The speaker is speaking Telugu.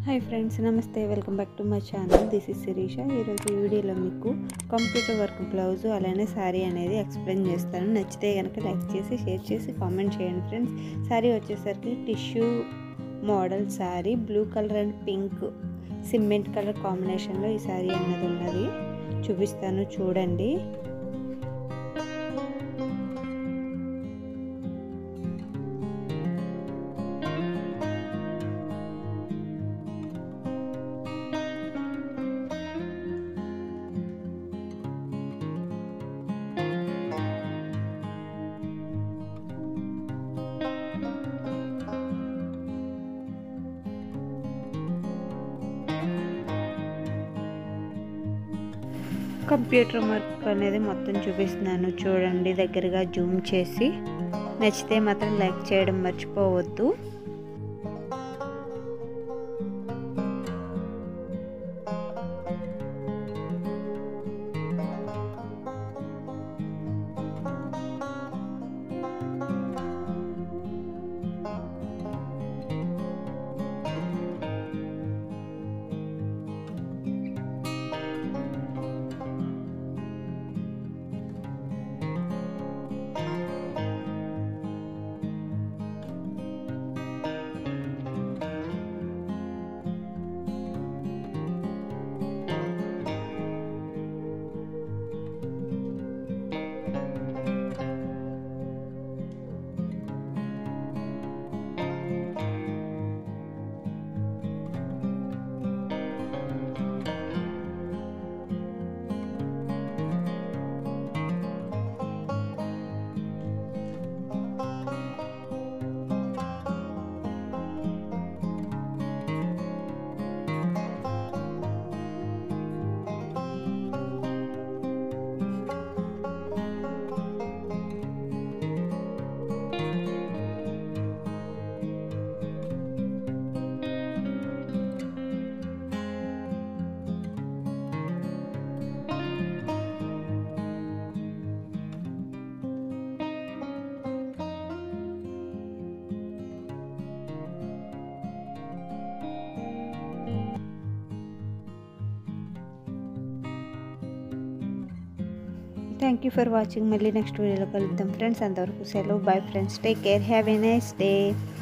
हाय फ्रेंड्स नमस्ते welcome back to my channel this is Shirisha. ఈరోజు వీడియోలో మీకు కంప్యూటర్ వర్క్ బ్లౌజ్ అలానే శారీ అనేది ఎక్స్ప్లెయిన్ చేస్తాను। నచ్చితే కనుక లైక్ చేసి షేర్ చేసి కామెంట్ చేయండి ఫ్రెండ్స్। శారీ వచ్చేసరికి tissue model sari, blue colour and pink cement colour కాంబినేషన్లో ఈ శారీ అనేది ఉన్నది, చూపిస్తాను చూడండి। కంప్యూటర్ వర్క్ అనేది మొత్తం చూపిస్తున్నాను చూడండి, దగ్గరగా జూమ్ చేసి। నచ్చితే మాత్రం లైక్ చేయడం మర్చిపోవద్దు। Thank you for watching. మళ్ళీ నెక్స్ట్ వీడియోలో కలుద్దాం ఫ్రెండ్స్, అంతవరకు సెలవు, bye friends, take care, have a nice day.